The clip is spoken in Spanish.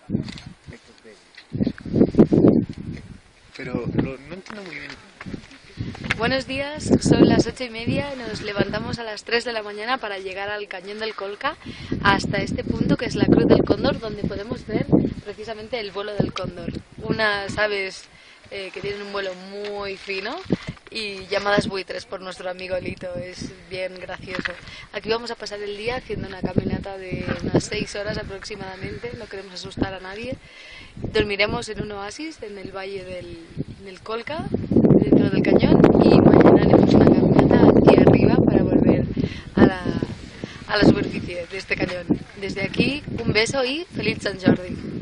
Pero no entiendo muy bien. Buenos días, son las 8:30, nos levantamos a las 3 de la mañana para llegar al Cañón del Colca, hasta este punto que es la Cruz del Cóndor, donde podemos ver precisamente el vuelo del cóndor. Unas aves que tienen un vuelo muy fino y llamadas buitres por nuestro amigo Lito, es bien gracioso. Aquí vamos a pasar el día haciendo una caminata de unas 6 horas aproximadamente, no queremos asustar a nadie. Dormiremos en un oasis en el valle del Colca, dentro del cañón, y mañana haremos una caminata aquí arriba para volver a la superficie de este cañón. Desde aquí, un beso y feliz Sant Jordi.